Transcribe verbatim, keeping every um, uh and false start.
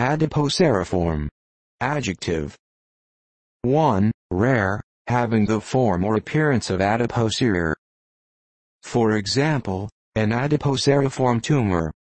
Adipoceriform. Adjective. one. Rare, having the form or appearance of adipocere. For example, an adipoceriform tumor.